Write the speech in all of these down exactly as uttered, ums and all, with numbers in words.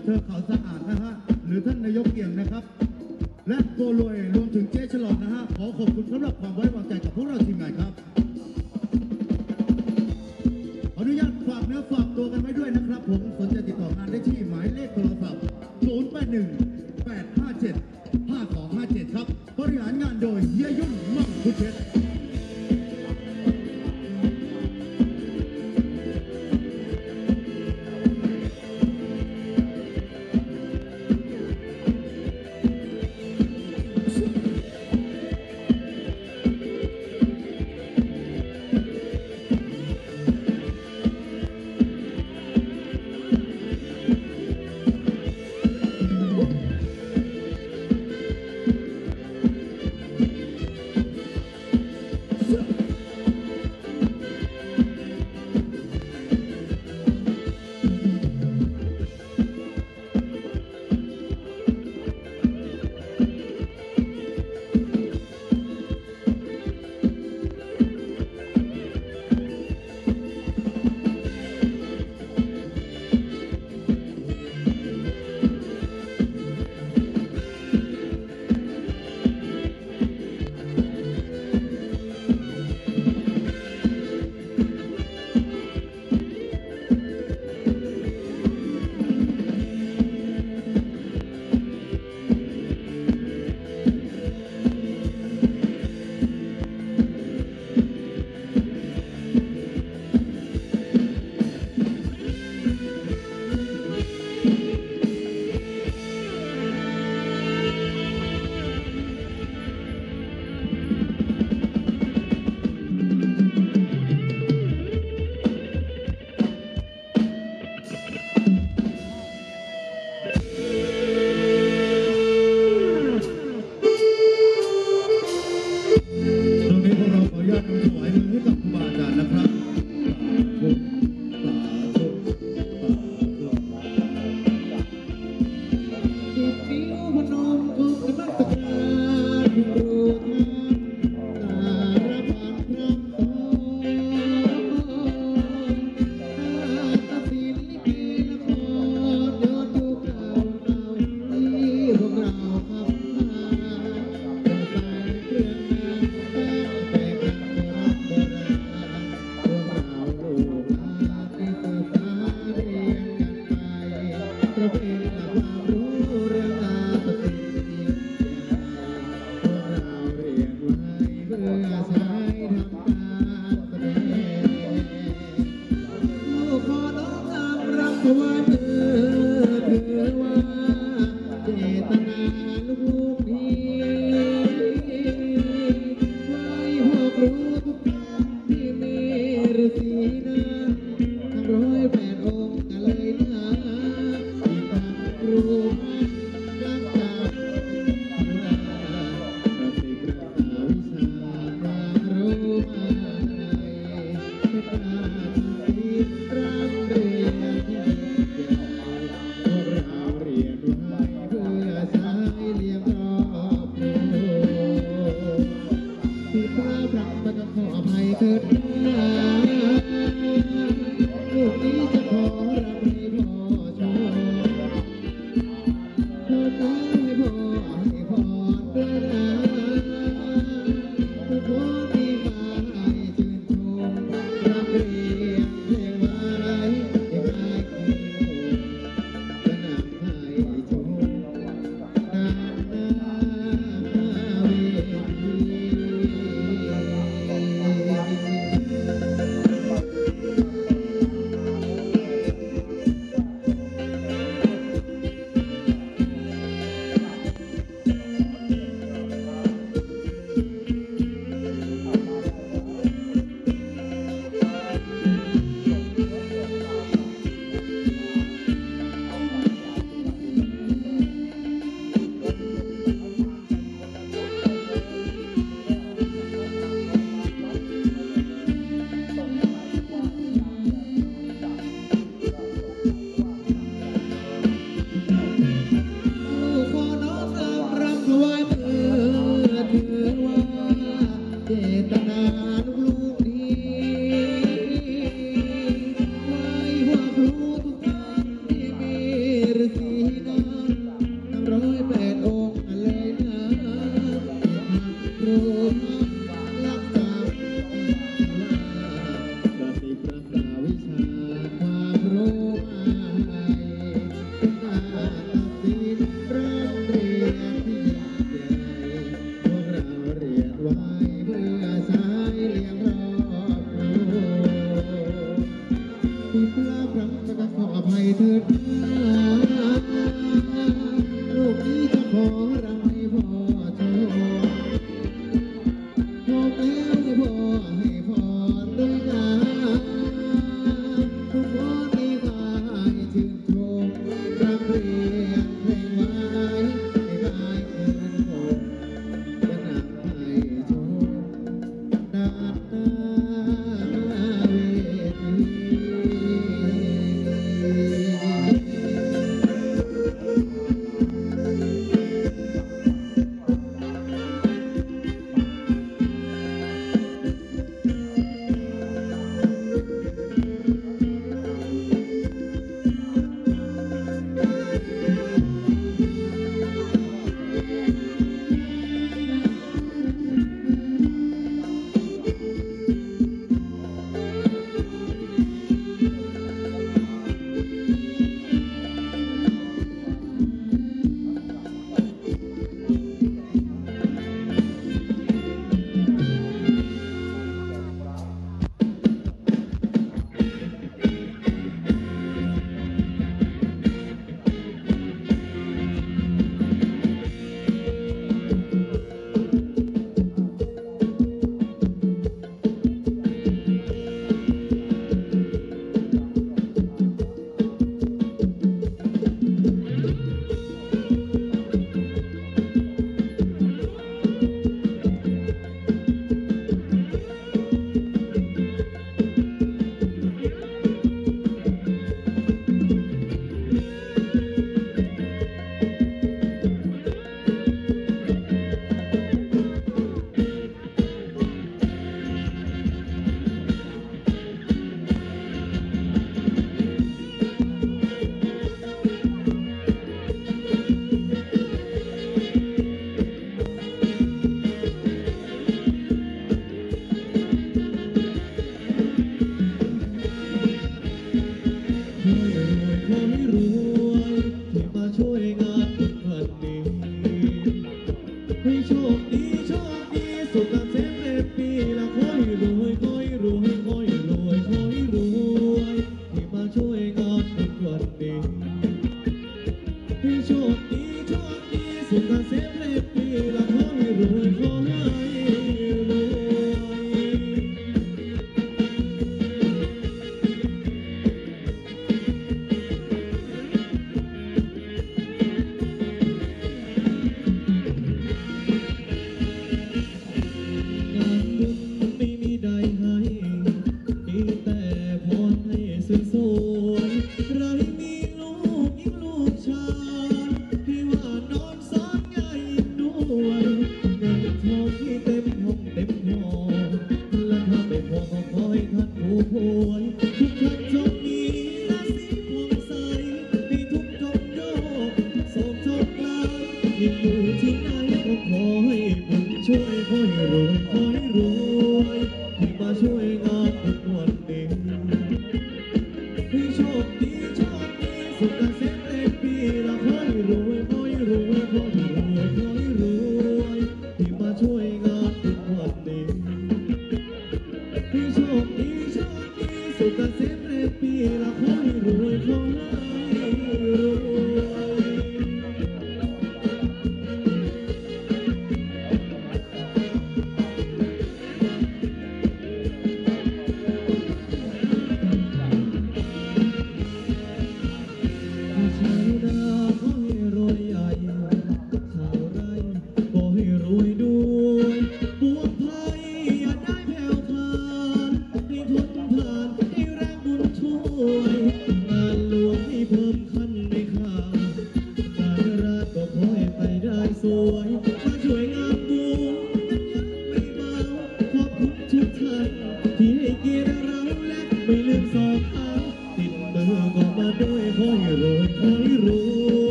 เธอขาวสะอาดนะฮะหรือท่านนายกเกียงนะครับและโกรวยรวมถึงเจ๊ฉลองนะฮะขอขอบคุณสำหรับความไว้วางใจกับพวกเราทีมงานครับขออนุญาตฝากเนื้อฝากตัวกันไว้ด้วยนะครับผมสนใจติดต่องานได้ที่หมายเลขโทรศัพท์ศูนย์ แปด หนึ่ง แปด ห้า เจ็ด ห้า สอง ห้า เจ็ดครับบริหารงานโดยเฮียยุ่นมั่งคุเพชร Thank you. รักจะขออภัยเถิดลูกนี้จะขอรักให้พ่อโชว์พ่อแม่ให้พ่อให้พ่อด้วยนะทุกวันนี้ขายชื่นชมรักเรียงเพลงไว้ให้ได้เงินผมจะนำให้โชว์ด้านหน้าเวที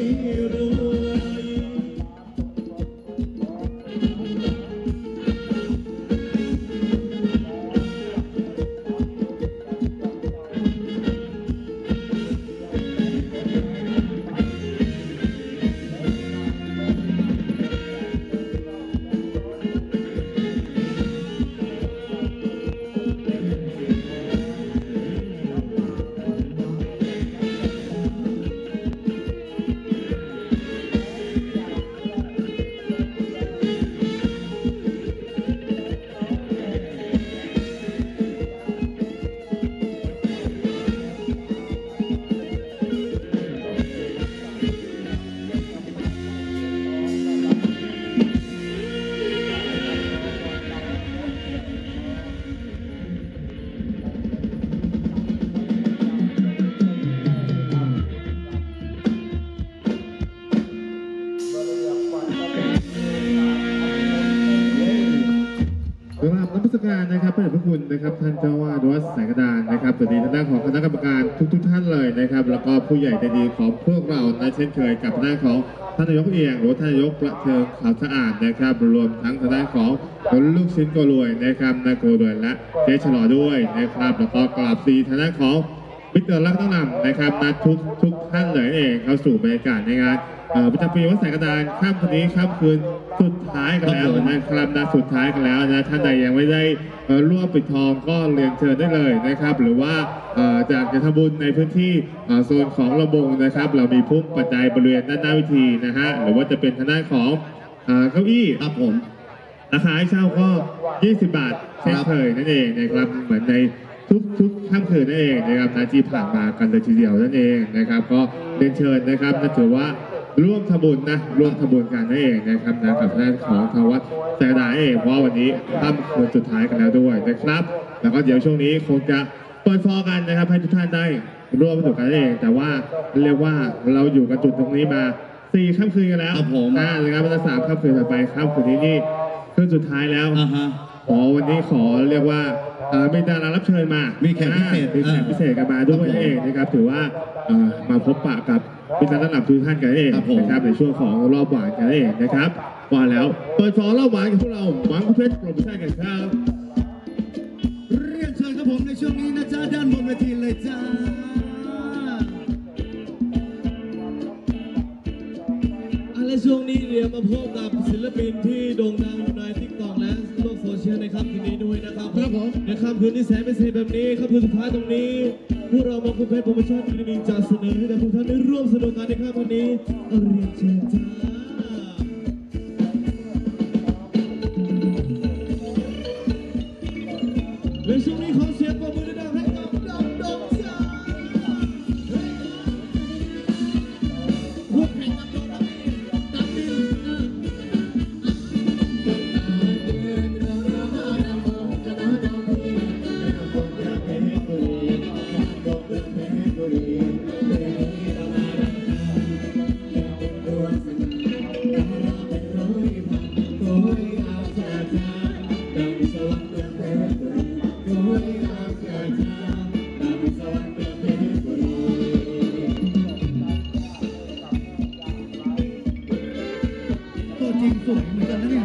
ขสการนะครับพระเดชพระคุณนะครับท่านเจ้าวาดวัดสายกระดานนะครับสวัสดีทางด้านของคณะกรรมการทุกๆท่านเลยนะครับแล้วก็ผู้ใหญ่ใจดีของพวกเรานะเช่นเคยกับทางด้านของท่านนายกเอียงหรือท่านนายกประเทิงขาวสะอาดนะครับรวมทั้งทางด้านของลูกชิ้นโกรวยนะครับนายโกรวยและเจ๊ฉลอด้วยนะครับแล้วก็กราบดีทางด้านของมิตรรักต้องนำนะครับมาทุกทุกท่านเลยเองเข้าสู่บรรยากาศในงานประจำปีวัดสายกระดานค่ำคืนนี้ค่ำคืนสุดท้ายกันแล้วนะครับนะสุดท้ายกันแล้วนะท่านใดยังไม่ได้ร่วมปิดทองก็เรียนเชิญได้เลยนะครับหรือว่าจากจะทำบุญในพื้นที่โซนของระบงนะครับเรามีพุ่มปัจจัยบริเวณด้านหน้าเวทีนะฮะหรือว่าจะเป็นทางด้านของเก้าอี้ครับผมราคาให้เช่าก็ยี่สิบบาทเช่นเคยนั่นเองนะครับเหมือนในทุกทุกค่ำคืนนั่นเองนะครับนาที่ผ่านมากันเลยทีเดียวนั่นเองนะครับก็เรียนเชิญนะครับนะถือว่าร่วมทำบุญนะร่วมทำบุญกันนั่นเองนะครับนะกับด้านของทางวัดสายกระดานเองเพราะวันนี้ค่ำคืนสุดท้ายกันแล้วด้วยนะครับแล้วก็เดี๋ยวช่วงนี้คงจะเปิดฟอร์กันนะครับให้ทุกท่านได้ร่วมสนุกกันนั่นเองแต่ว่าเรียกว่าเราอยู่กันจุดตรงนี้มาสี่ค่ำคืนกันแล้วผมนะครับวันละสามค่ำคืนต่อไปค่ำคืนนี้นี่คืนสุดท้ายแล้วขอวันนี้ขอเรียกว่ามีดารารับเชิญมามีแขกพิเศษมีแขกพิเศษกันมาด้วยเองนะครับถือว่ามาพบปะกับพิธีระดับทุกท่านกันเองนะครับในช่วงของรอบหวานกันเองนะครับว่าแล้วเปิดฟอร์รอบหวานกับพวกเราหวังเพชรโปรโมชั่นกันครับเรียนเชิญครับผมในช่วงนี้นะจ๊ะด้านบนเวทีเลยจ้าและช่วงนี้เรียนมาพบกับศิลปินที่โด่งดังในทิกตอกและโลกโซเชียลในค่ำคืนนี้ด้วยนะครับครับผมในค่ำคืนนี้แสนพิเศษแบบนี้ค่ำคืนสุดท้ายตรงนี้พวกเรามาคุณเพชรโปรโมชั่นคลินิกจะเสนอให้กับทุกท่านได้ร่วมสนุกกันในค่ำคืนนี้เรียนเชิญจ้าและช่วงนี้ขอเสียงปรบมือดังๆให้กับดอกดอกจ้าพวกแข่งกับดอกตัดดินจริงสวยเหมือนกันนะเนี่ย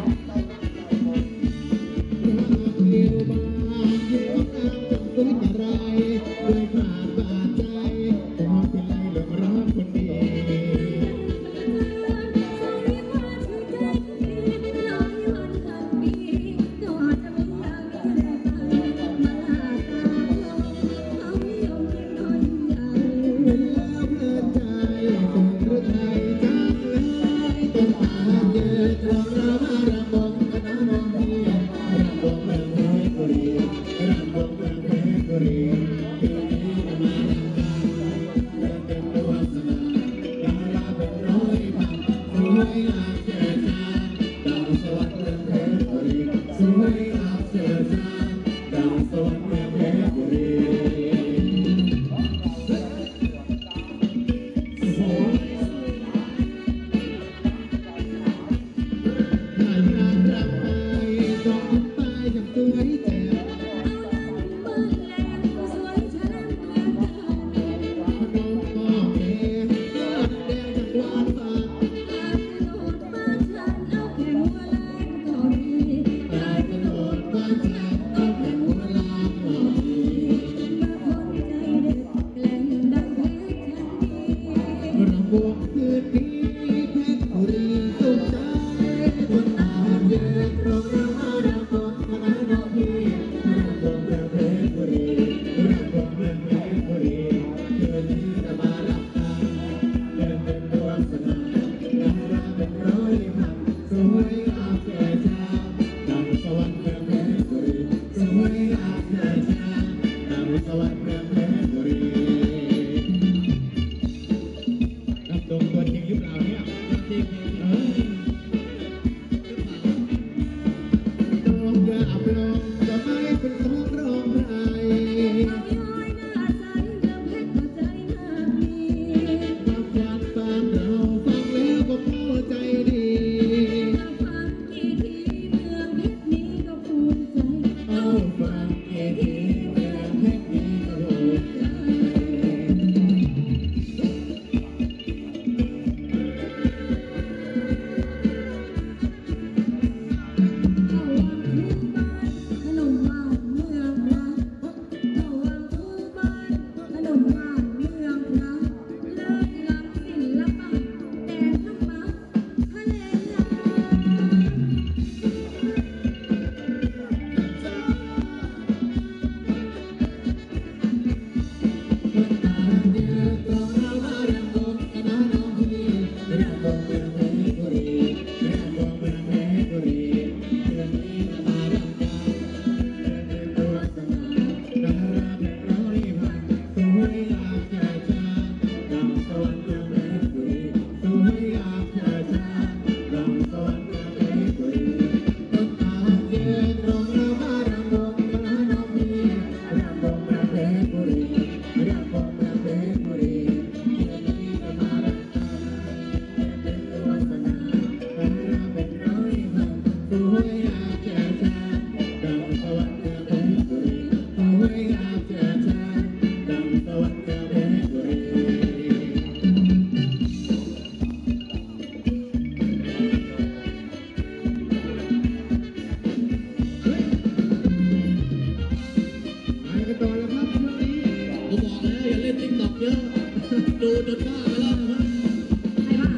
ดูจนบ้าไปแล้วนะใครบ้าง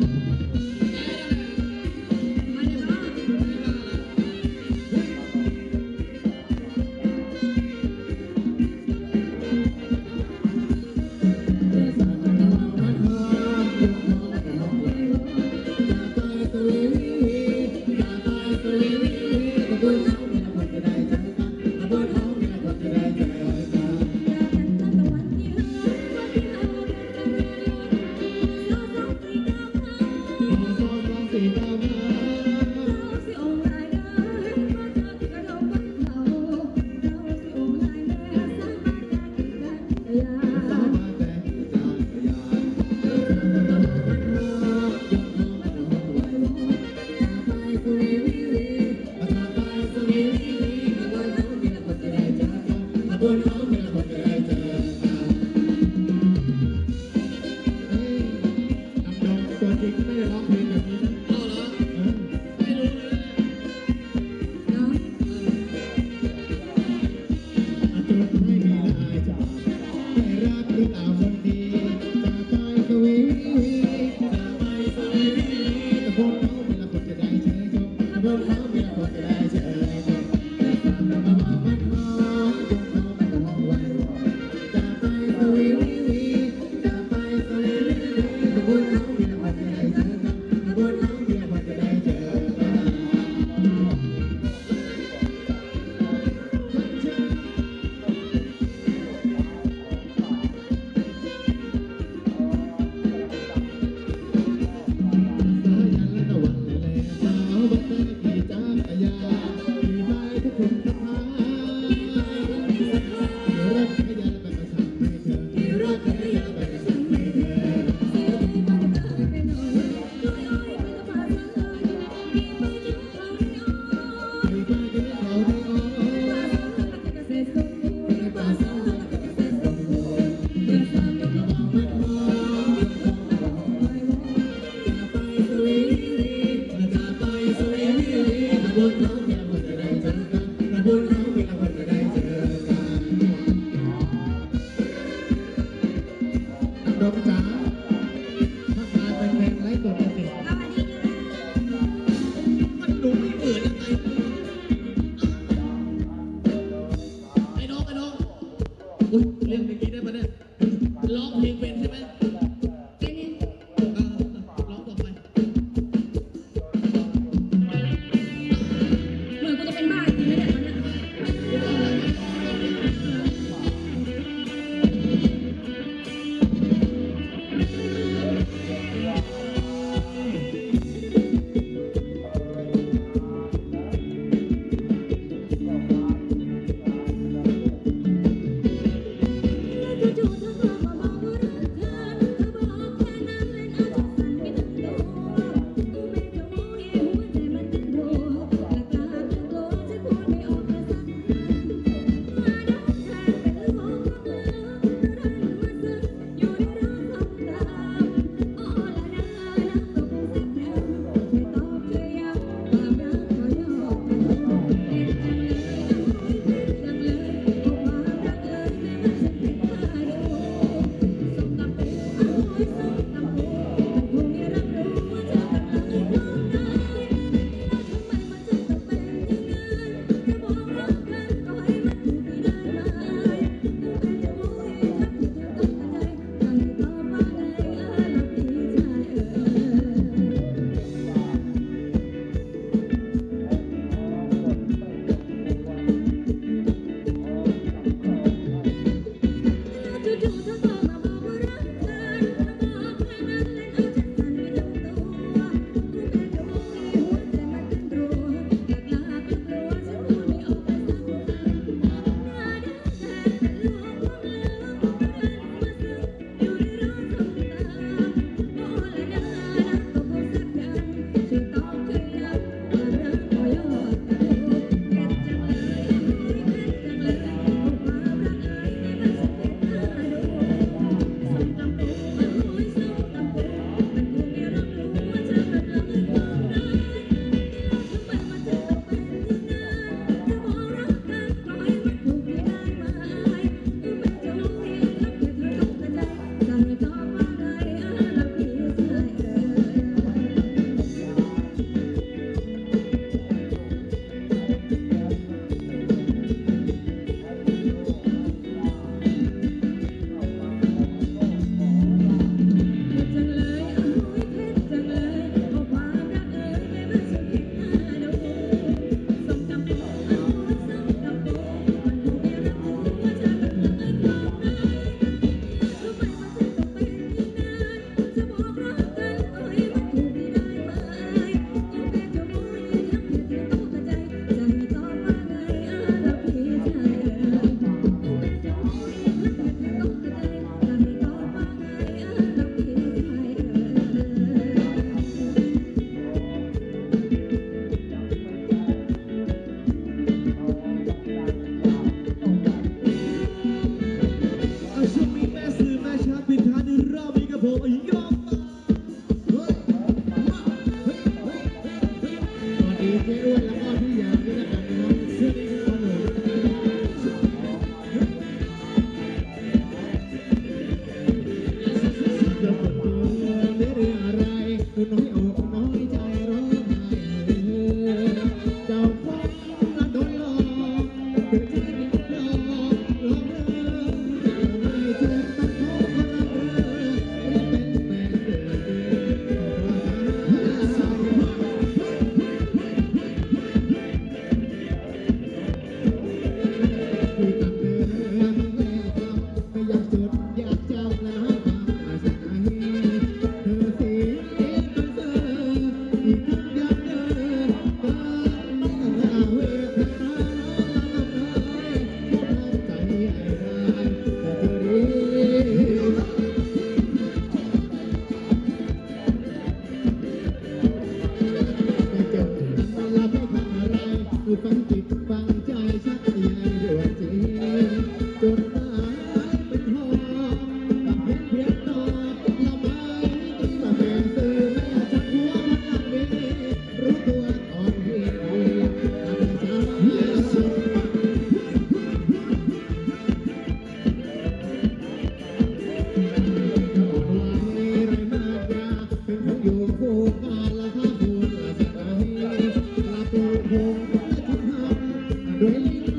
มาเลยบ้างอุ๊ยเรียกอย่างนี้ได้ปะเนี่ยร้องเพลงเป็นใช่ไหมเป็นเนี่ยเออร้องต่อไปเหมือนกูจะเป็นบ้าจริงไหมเนี่ยตอนเนี้ย จู่ๆเธอก็มาบอกว่ารักเธอ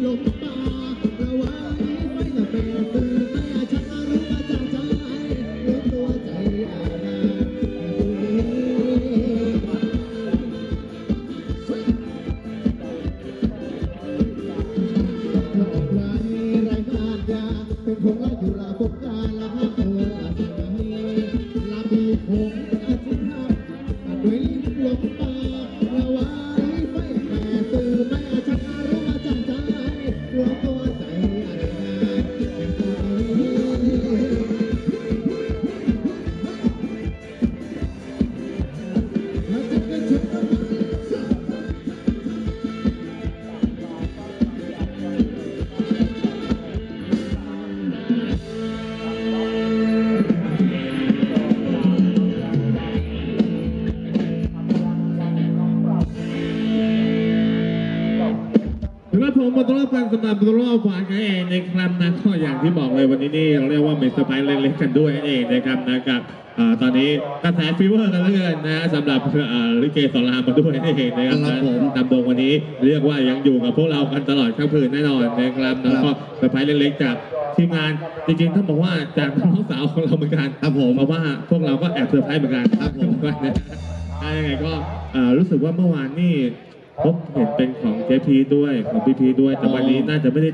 ลงป่าระวังไว้จะเป็นตื่นแม่ฉันรู้ว่าจะใจรู้ตัวใจอะไรไรไรงานยาเป็นคงไรอยู่ละบุกการละห้าตัวสิบนี้ละมีคงอาทิตย์ห้าด้วยลิ้นลงป่าระวังไว้แม่ตื่นแม่ฉันรู้ว่าจะใจรู้ตัวใจอะไรเป็นคนนี้มาจะกันชุดกันครับผมมาต้อนรับกันสำหรับรอบหวานกันเองนะครับนะก็อย่างที่บอกเลยวันนี้นี่เราเรียกว่ามีเซอร์ไพรส์เล็กๆกันด้วยนั่นเองนะครับนะกับอ่าตอนนี้กระแสฟีเวอร์กันเหลือเกินนะสำหรับอ่าลิเกสอนรามมาด้วยนั่นเองนะครับครับผมนำโดงวันนี้เรียกว่ายังอยู่กับพวกเรากันตลอดทั้งคืนแน่นอนนะครับแล้วก็เซอร์ไพรส์เล็กๆจากทีมงานจริงๆต้องบอกว่าจากน้องสาวของเราเหมือนกันครับผมเพราะว่าพวกเราก็แอบเซอร์ไพรส์เหมือนกันครับผมนะอ่ายังไงก็อ่ารู้สึกว่าเมื่อวานนี่พบเห็นเป็นของเจพีด้วยของพีพีด้วยแต่วันนี้น่าจะไม่ได้